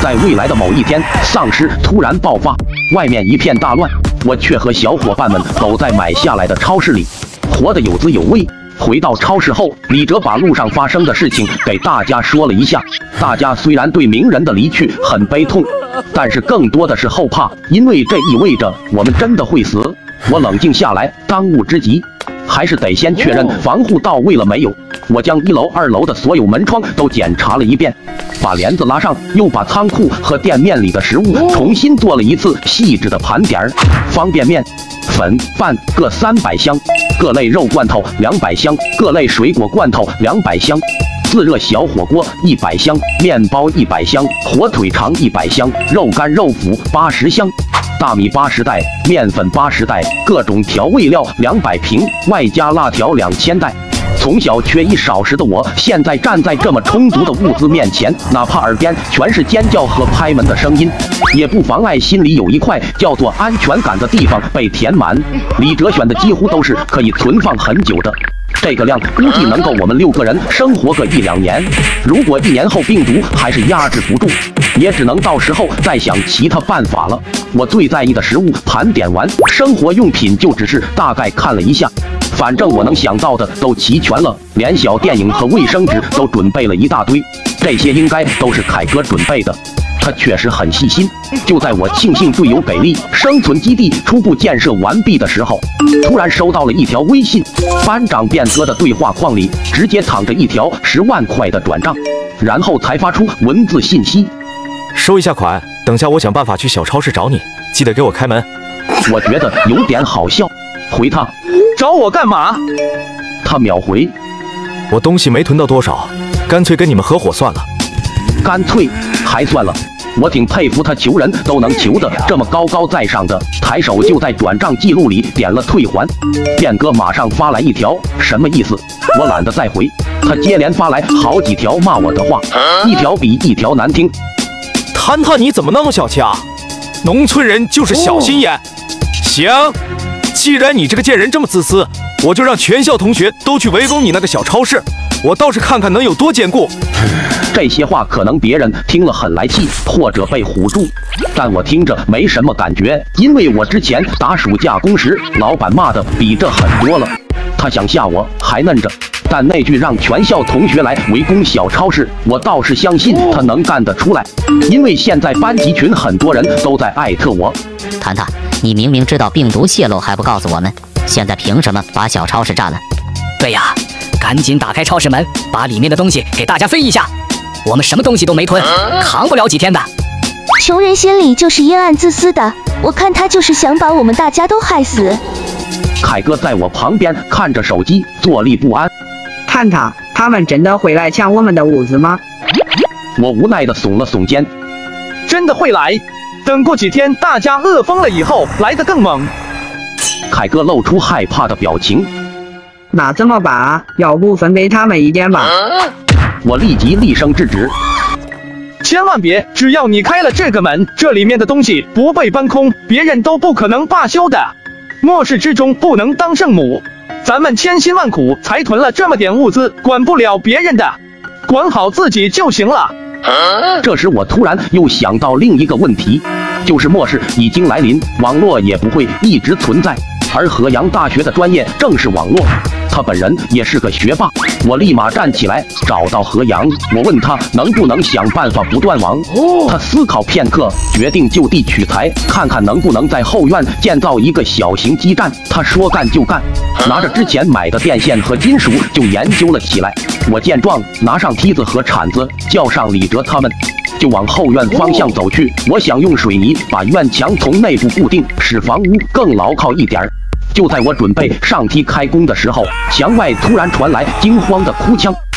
在未来的某一天，丧尸突然爆发，外面一片大乱，我却和小伙伴们走在买下来的超市里，活得有滋有味。回到超市后，李哲把路上发生的事情给大家说了一下。大家虽然对名人的离去很悲痛，但是更多的是后怕，因为这意味着我们真的会死。我冷静下来，当务之急还是得先确认防护到位了没有。我将1楼、2楼的所有门窗都检查了一遍，把帘子拉上，又把仓库和店面里的食物重新做了一次细致的盘点。方便面、粉、饭各300箱，各类肉罐头200箱，各类水果罐头200箱，自热小火锅100箱，面包100箱，火腿肠100箱，肉干肉脯80箱，大米80袋，面粉80袋，各种调味料200瓶，外加辣条2000袋。从小缺衣少食的我，现在站在这么充足的物资面前，哪怕耳边全是尖叫和拍门的声音，也不妨碍心里有一块叫做安全感的地方被填满。李哲选的几乎都是可以存放很久的，这个量估计能够我们6个人生活个1、2年。如果1年后病毒还是压制不住，也只能到时候再想其他办法了。我最在意的食物盘点完，生活用品就只是大概看了一下，反正我能想到的都齐全了，连小电影和卫生纸都准备了一大堆。这些应该都是凯哥准备的，他确实很细心。就在我庆幸队友给力，生存基地初步建设完毕的时候，突然收到了一条微信，班长变哥的对话框里直接躺着一条10万块的转账，然后才发出文字信息： 收一下款，等下我想办法去小超市找你，记得给我开门。 我觉得有点好笑，回他： 找我干嘛？ 他秒回： 我东西没囤到多少，干脆跟你们合伙算了。 干脆还算了。我挺佩服他求人都能求得这么高高在上的，抬手就在转账记录里点了退还。变哥马上发来一条：什么意思？我懒得再回，他接连发来好几条骂我的话，一条比一条难听。 探探你怎么那么小气啊？农村人就是小心眼。行，既然你这个贱人这么自私，我就让全校同学都去围攻你那个小超市，我倒是看看能有多坚固。 这些话可能别人听了很来气，或者被唬住，但我听着没什么感觉，因为我之前打暑假工时，老板骂的比这狠多了。他想吓我还嫩着，但那句让全校同学来围攻小超市，我倒是相信他能干得出来，因为现在班级群很多人都在艾特我。 谈谈，你明明知道病毒泄露还不告诉我们，现在凭什么把小超市占了？ 对呀，赶紧打开超市门，把里面的东西给大家分一下。我们什么东西都没吞，扛不了几天的。 穷人心里就是阴暗自私的，我看他就是想把我们大家都害死。 凯哥在我旁边看着手机，坐立不安。 探探，他们真的会来抢我们的物资吗？ 我无奈地耸了耸肩。 真的会来，等过几天大家饿疯了以后，来得更猛。 凯哥露出害怕的表情。 那怎么办啊？要不分给他们一点吧？ 我立即厉声制止。 千万别，只要你开了这个门，这里面的东西不被搬空，别人都不可能罢休的。末世之中不能当圣母，咱们千辛万苦才囤了这么点物资，管不了别人的，管好自己就行了。 这时我突然又想到另一个问题，就是末世已经来临，网络也不会一直存在，而河阳大学的专业正是网络，他本人也是个学霸。我立马站起来找到河阳，我问他能不能想办法不断网。他思考片刻，决定就地取材，看看能不能在后院建造一个小型基站。他说干就干，拿着之前买的电线和金属就研究了起来。我见状，拿上梯子和铲子，叫上李哲他们，就往后院方向走去。我想用水泥把院墙从内部固定，使房屋更牢靠一点。就在我准备上梯开工的时候，墙外突然传来惊慌的哭腔。